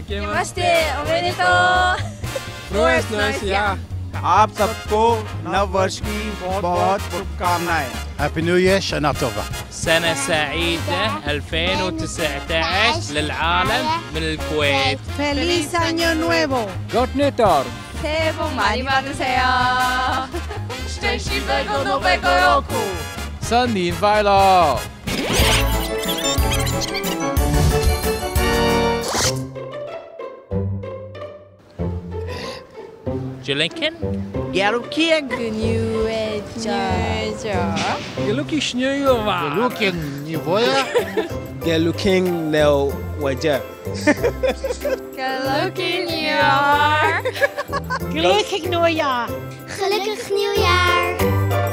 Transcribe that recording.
Namaste, omedetou. Ja. आप सबको नव वर्ष की बहुत शुभकामनाएं। Happy New Year, Shana Tova. سنة سعيدة 2019 للعالم من الكويت. Feliz Año Nuevo. Gott nytt år. 새해 복 많이 받으세요. szczęśliwego nowego roku. 新年快樂。 Gelukkig. Gelukkig. nieuwjaar. Gelukkig nieuwjaar. Gelukkig nieuwjaar. Gelukkig nieuwjaar. Gelukkig nieuwjaar. Gelukkig nieuwjaar. Gelukkig nieuwjaar.